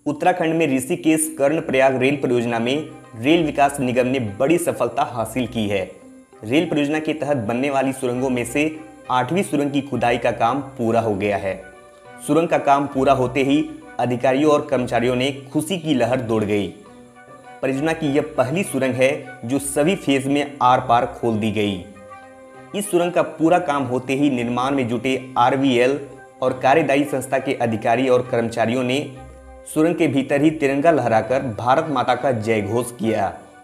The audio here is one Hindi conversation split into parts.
उत्तराखंड में ऋषिकेश कर्णप्रयाग रेल परियोजना में रेल विकास निगम ने बड़ी सफलता हासिल की है। रेल परियोजना के तहत बनने वाली सुरंगों में से 8वीं सुरंग की खुदाई का काम पूरा हो गया है। सुरंग का काम पूरा होते ही अधिकारियों और कर्मचारियों ने खुशी की लहर दौड़ गई। परियोजना की यह पहली सुरंग है जो सभी फेज में आर पार खोल दी गई। इस सुरंग का पूरा काम होते ही निर्माण में जुटे आरवीएल और कार्यदायी संस्था के अधिकारी और कर्मचारियों ने सुरंग के भीतर ही तिरंगा लहराकर भारत माता का जय घोष किया।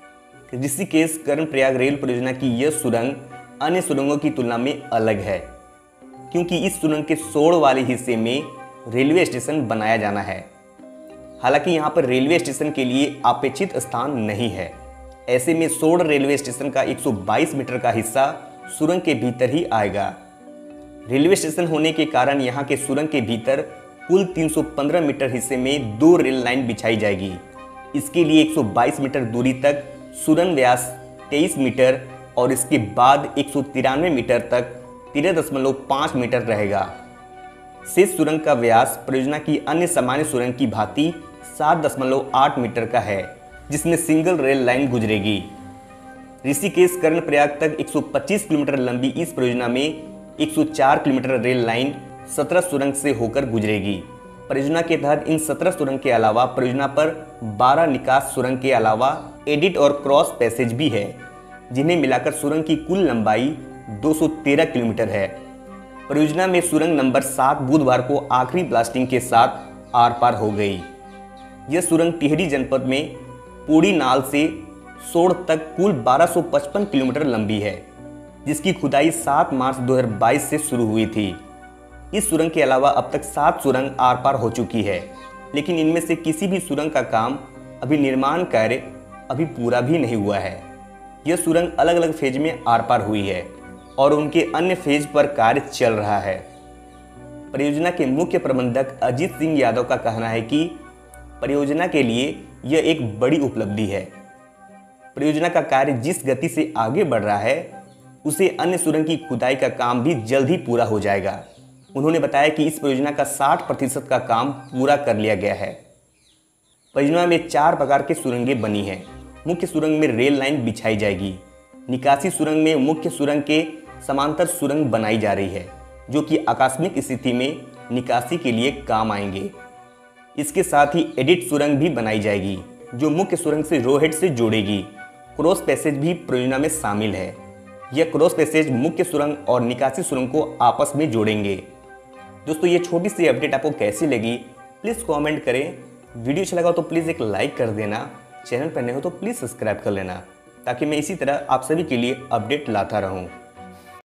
ऋषिकेश कर्णप्रयाग रेल परियोजना की यह सुरंग अन्य सुरंगों की तुलना में अलग है, क्योंकि इस सुरंग के सोड़ वाले हिस्से में रेलवे स्टेशन बनाया जाना है। हालांकि यहाँ पर रेलवे स्टेशन के लिए अपेक्षित स्थान नहीं है। ऐसे में सोड़ रेलवे स्टेशन का 122 मीटर का हिस्सा सुरंग के भीतर ही आएगा। रेलवे स्टेशन होने के कारण यहाँ के सुरंग के भीतर कुल 315 मीटर हिस्से में 2 रेल लाइन बिछाई जाएगी। इसके लिए 122 मीटर दूरी तक सुरंग व्यास 23 मीटर और इसके बाद 193 मीटर तक 13.5 मीटर रहेगा। शेष सुरंग का व्यास परियोजना की अन्य सामान्य सुरंग की भांति 7.8 मीटर का है, जिसमें सिंगल रेल लाइन गुजरेगी। ऋषिकेश कर्णप्रयाग तक 125 किलोमीटर लंबी इस परियोजना में 104 किलोमीटर रेल लाइन 17 सुरंग से होकर गुजरेगी। परियोजना के तहत इन 17 सुरंग के अलावा परियोजना पर 12 निकास सुरंग के अलावा एडिट और क्रॉस पैसेज भी है, जिन्हें मिलाकर सुरंग की कुल लंबाई 213 किलोमीटर है। परियोजना में सुरंग नंबर 7 बुधवार को आखिरी ब्लास्टिंग के साथ आर पार हो गई। यह सुरंग टिहरी जनपद में पूड़ी नाल से सोड़ तक कुल 1255 किलोमीटर लंबी है, जिसकी खुदाई 7 मार्च 2022 से शुरू हुई थी। इस सुरंग के अलावा अब तक 7 सुरंग आर पार हो चुकी है, लेकिन इनमें से किसी भी सुरंग का काम अभी निर्माण कार्य अभी पूरा भी नहीं हुआ है। यह सुरंग अलग अलग फेज में आर पार हुई है और उनके अन्य फेज पर कार्य चल रहा है। परियोजना के मुख्य प्रबंधक अजीत सिंह यादव का कहना है कि परियोजना के लिए यह एक बड़ी उपलब्धि है। परियोजना का कार्य जिस गति से आगे बढ़ रहा है, उसे अन्य सुरंग की खुदाई का काम भी जल्द ही पूरा हो जाएगा। उन्होंने बताया कि इस परियोजना का 60% का काम पूरा कर लिया गया है। परियोजना में 4 प्रकार के सुरंगें बनी हैं। मुख्य सुरंग में रेल लाइन बिछाई जाएगी। निकासी सुरंग में मुख्य सुरंग के समांतर सुरंग बनाई जा रही है, जो कि आकस्मिक स्थिति में निकासी के लिए काम आएंगे। इसके साथ ही एडिट सुरंग भी बनाई जाएगी, जो मुख्य सुरंग से रोहेड से जोड़ेगी। क्रॉस पैसेज भी परियोजना में शामिल है। यह क्रॉस पैसेज मुख्य सुरंग और निकासी सुरंग को आपस में जोड़ेंगे। दोस्तों, ये छोटी सी अपडेट आपको कैसी लगी प्लीज़ कमेंट करें। वीडियो अच्छा लगा तो प्लीज़ एक लाइक कर देना। चैनल पर नए हो तो प्लीज़ सब्सक्राइब कर लेना, ताकि मैं इसी तरह आप सभी के लिए अपडेट लाता रहूं।